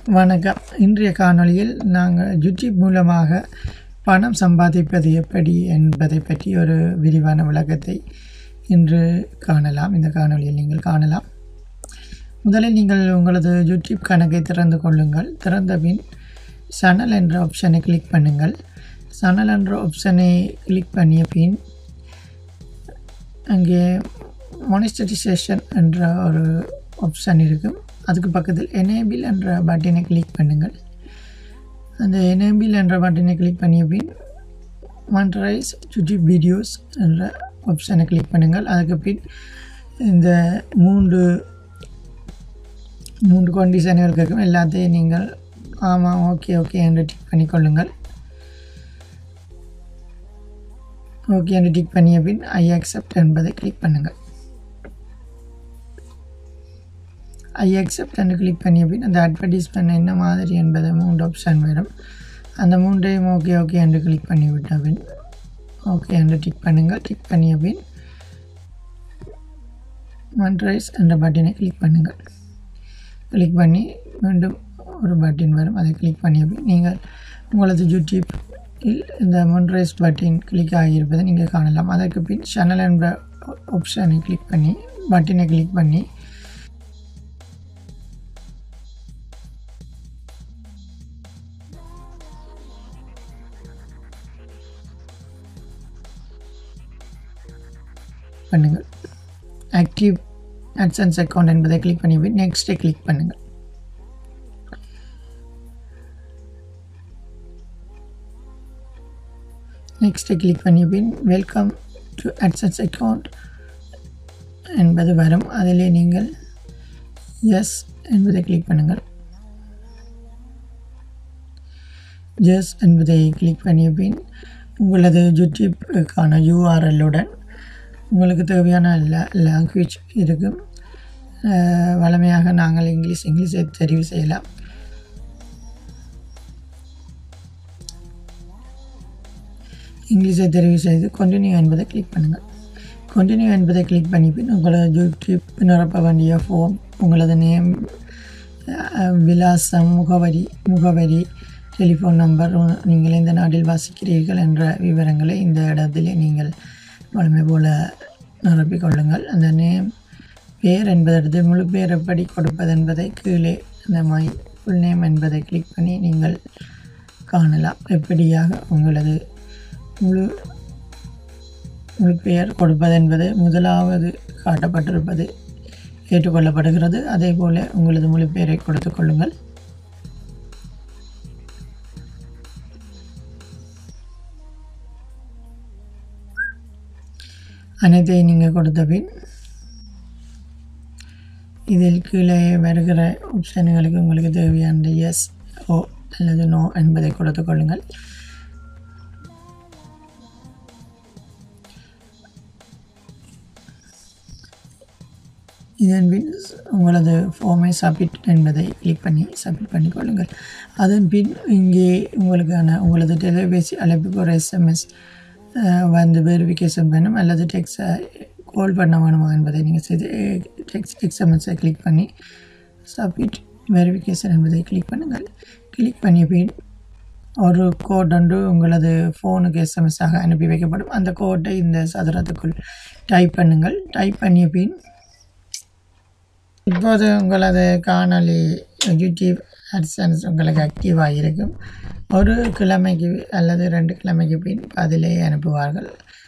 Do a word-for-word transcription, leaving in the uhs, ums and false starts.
வணக்கம். இன்றைய காணொளியில் நாங்கள் யூடியூப் மூலமாக பணம் சம்பாதிப்பது எப்படி என்பதை பற்றி ஒரு விரிவான விளக்கத்தை இன்று காணலாம். இந்த காணொளியில் நீங்கள் காணலாம். முதலில் நீங்கள் உங்களது யூடியூப் கணக்கை திறந்து கொள்ளுங்கள். திறந்த பின் சேனல் என்ற ஆப்ஷனை கிளிக் பண்ணுங்கள். சேனல் என்ற ஆப்ஷனை கிளிக் பண்ணிய பின் அங்கே மானிட்டரைசேஷன் என்ற ஒரு ஆப்ஷன் இருக்கும். அதுக்கு பக்கத்தில் எனேபிள் என்ற பட்டனை கிளிக் பண்ணுங்கள். அந்த எனேபிள் என்ற பட்டனை கிளிக் பண்ணிய பின் மானிட்டரைஸ் யூடியூப் வீடியோஸ் என்ற ஆப்ஷனை கிளிக் பண்ணுங்கள். அதுக்கு பின் இந்த மூன்று மூன்று கண்டிஷன்கள் இருக்கும். எல்லாத்தையும் நீங்கள் ஆமாம் ஓகே ஓகே என்று டிக் பண்ணிக்கொள்ளுங்கள். ஓகே என்று டிக் பண்ணிய பின் ஐ அக்செப்ட் என்பதை கிளிக் பண்ணுங்கள். ஐ அக்செப்ட் என்று கிளிக் பண்ணிய பின் அந்த அட்வர்டைஸ்மெண்ட் என்ன மாதிரி என்பதை மூன்று ஆப்ஷன் வரும். அந்த மூன்றையும் ஓகே ஓகே என்று கிளிக் பண்ணிவிட்ட பின் ஓகே என்று டிக் பண்ணுங்கள். டிக் பண்ணிய பின் மானிட்டரைஸ் என்ற பட்டனை கிளிக் பண்ணுங்கள். கிளிக் பண்ணி மீண்டும் ஒரு பட்டன் வரும். அதை கிளிக் பண்ணிய பின் நீங்கள் உங்களது யூடியூப்பில் இந்த மானிட்டரைஸ் பட்டன் கிளிக் ஆகியிருப்பதை நீங்கள் காணலாம். அதற்கு பின் சேனல் என்ற ஆப்ஷனை கிளிக் பண்ணி பட்டனை கிளிக் பண்ணி பண்ணுங்கள். ஆக்டிவ் அட்சன்ஸ் அக்கௌண்ட் என்பதை கிளிக் பண்ணி பின் நெக்ஸ்ட்டை கிளிக் பண்ணுங்கள். நெக்ஸ்ட்டை கிளிக் பண்ணி பின் வெல்கம் டு அட்சன்ஸ் அக்கௌண்ட் என்பது வரும். அதிலே நீங்கள் எஸ் என்பதை கிளிக் பண்ணுங்கள். எஸ் என்பதை கிளிக் பண்ணிய பின் உங்களது யூடியூப்கான யூஆர்எல்லுடன் உங்களுக்கு தேவையான லாங்குவேஜ் இருக்கும். வழமையாக நாங்கள் இங்கிலீஷ் இங்கிலீஷை தெரிவு செய்யலாம். இங்கிலீஷை தெரிவு செய்து கண்டினியூ என்பதை கிளிக் பண்ணுங்கள். கண்டினியூ என்பதை கிளிக் பண்ணி பின் உங்களது யூடியூப் நிரப்ப வேண்டிய ஃபார்ம், உங்களது நேம், விலாசம், முகவரி முகவரி டெலிஃபோன் நம்பர், நீங்கள் எந்த நாட்டில் வாசிக்கிறீர்கள் என்ற விவரங்களை இந்த இடத்திலே நீங்கள் வழமை போல நிரப்பிக்கொள்ளுங்கள். அந்த நேம் பேர் என்பதற்கு முழு பேர் எப்படி கொடுப்பது என்பதை கீழே அந்த மை ஃபுல் நேம் என்பதை கிளிக் பண்ணி நீங்கள் காணலாம். எப்படியாக உங்களது முழு முழு பெயர் கொடுப்பது என்பது முதலாவது காட்டப்பட்டிருப்பது ஏற்றுக்கொள்ளப்படுகிறது. அதே போல் உங்களது முழு பெயரை கொடுத்து கொள்ளுங்கள். அனைத்தையும் நீங்கள் கொடுத்த பின் இதில் கீழே வருகிற ஆப்ஷன்களுக்கு உங்களுக்கு தேவையான எஸ் ஓ அல்லது நோ என்பதை கொடுத்து கொள்ளுங்கள். இதன் பின் உங்களது ஃபார்மை சப்மிட் என்பதை கிளிக் பண்ணி சப்மிட் பண்ணிக்கொள்ளுங்கள். அதன் பின் இங்கே உங்களுக்கான உங்களது தொலைபேசி அழைப்புக்கு ஒரு எஸ்எம்எஸ் வந்து வெரிஃபிகேஷன் பண்ணும் அல்லது டெக்ஸ்ட் கால் பண்ண வேணுமா என்பதை நீங்கள் செய்து டெக்ஸ்ட் எஸ்எம்எஸை கிளிக் பண்ணி சப்மிட் வெரிஃபிகேஷன் என்பதை கிளிக் பண்ணுங்கள். கிளிக் பண்ணிய பின் ஒரு கோட் ஒன்று உங்களது ஃபோனுக்கு எஸ்எம்எஸ்ஸாக அனுப்பி வைக்கப்படும். அந்த கோட்டை இந்த சதுரத்துக்குள் டைப் பண்ணுங்கள். டைப் பண்ணிய பின் இப்போது உங்களது காணொளி யூடியூப் அட்சன்ஸ் உங்களுக்கு ஆக்டிவாக இருக்கும். ஒரு கிழமைக்கு அல்லது ரெண்டு கிழமைக்கு பின் பதிலே அனுப்புவார்கள்.